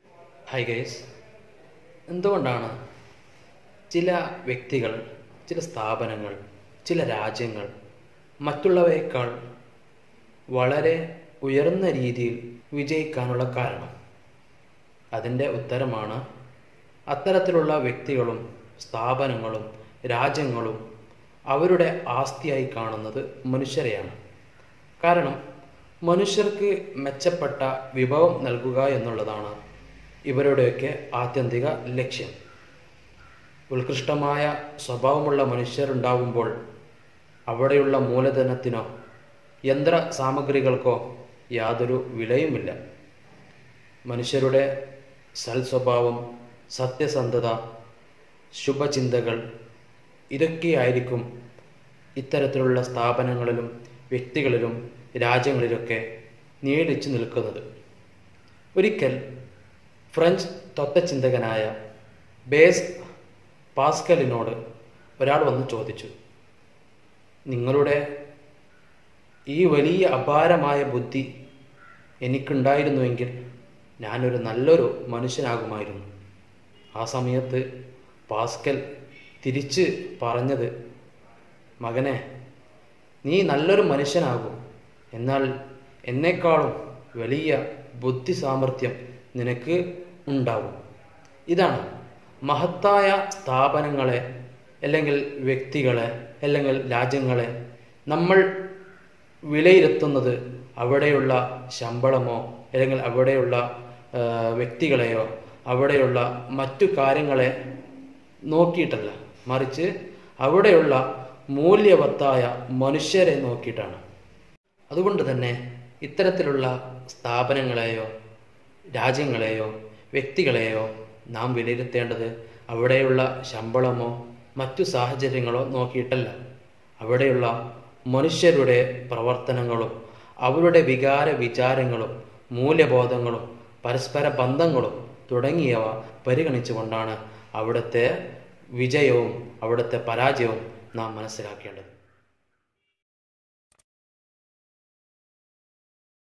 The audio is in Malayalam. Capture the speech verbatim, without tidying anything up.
ഹായ് ഗൈസ്, എന്തുകൊണ്ടാണ് ചില വ്യക്തികൾ, ചില സ്ഥാപനങ്ങൾ, ചില രാജ്യങ്ങൾ മറ്റുള്ളവയേക്കാൾ വളരെ ഉയർന്ന രീതിയിൽ വിജയിക്കാനുള്ള കാരണം? അതിൻ്റെ ഉത്തരമാണ് അത്തരത്തിലുള്ള വ്യക്തികളും സ്ഥാപനങ്ങളും രാജ്യങ്ങളും അവരുടെ ആസ്തിയായി കാണുന്നത് മനുഷ്യരെയാണ്. കാരണം മനുഷ്യർക്ക് മെച്ചപ്പെട്ട വിഭവം നൽകുക എന്നുള്ളതാണ് ഇവരുടെയൊക്കെ ആത്യന്തിക ലക്ഷ്യം. ഉത്കൃഷ്ടമായ സ്വഭാവമുള്ള മനുഷ്യരുണ്ടാകുമ്പോൾ അവിടെയുള്ള മൂലധനത്തിനോ യന്ത്ര സാമഗ്രികൾക്കോ യാതൊരു വിലയുമില്ല. മനുഷ്യരുടെ സൽസ്വഭാവം, സത്യസന്ധത, ശുഭചിന്തകൾ ഇതൊക്കെയായിരിക്കും ഇത്തരത്തിലുള്ള സ്ഥാപനങ്ങളിലും വ്യക്തികളിലും രാജ്യങ്ങളിലൊക്കെ നീടിച്ചു നിൽക്കുന്നത്. ഒരിക്കൽ ഫ്രഞ്ച് തത്വചിന്തകനായ ബ്ലേസ് പാസ്കലിനോട് ഒരാൾ വന്ന് ചോദിച്ചു, നിങ്ങളുടെ ഈ വലിയ അപാരമായ ബുദ്ധി എനിക്കുണ്ടായിരുന്നുവെങ്കിൽ ഞാനൊരു നല്ലൊരു മനുഷ്യനാകുമായിരുന്നു. ആ സമയത്ത് പാസ്കൽ തിരിച്ച് പറഞ്ഞത്, മകനെ, നീ നല്ലൊരു മനുഷ്യനാകും, എന്നാൽ എന്നെക്കാളും വലിയ ബുദ്ധി സാമർഥ്യം നിനക്ക് ഉണ്ടാവും. ഇതാണ് മഹത്തായ സ്ഥാപനങ്ങളെ അല്ലെങ്കിൽ വ്യക്തികളെ അല്ലെങ്കിൽ രാജ്യങ്ങളെ നമ്മൾ വിലയിരുത്തുന്നത് അവിടെയുള്ള ശമ്പളമോ അല്ലെങ്കിൽ അവിടെയുള്ള വ്യക്തികളെയോ അവിടെയുള്ള മറ്റു കാര്യങ്ങളെ നോക്കിയിട്ടല്ല, മറിച്ച് അവിടെയുള്ള മൂല്യവത്തായ മനുഷ്യരെ നോക്കിയിട്ടാണ്. അതുകൊണ്ട് തന്നെ ഇത്തരത്തിലുള്ള സ്ഥാപനങ്ങളെയോ രാജ്യങ്ങളെയോ വ്യക്തികളെയോ നാം വിലയിരുത്തേണ്ടത് അവിടെയുള്ള ശമ്പളമോ മറ്റു സാഹചര്യങ്ങളോ നോക്കിയിട്ടല്ല, അവിടെയുള്ള മനുഷ്യരുടെ പ്രവർത്തനങ്ങളും അവരുടെ വികാര വിചാരങ്ങളും മൂല്യബോധങ്ങളും പരസ്പര ബന്ധങ്ങളും തുടങ്ങിയവ പരിഗണിച്ചുകൊണ്ടാണ് അവിടുത്തെ വിജയവും അവിടുത്തെ പരാജയവും നാം മനസ്സിലാക്കേണ്ടത്.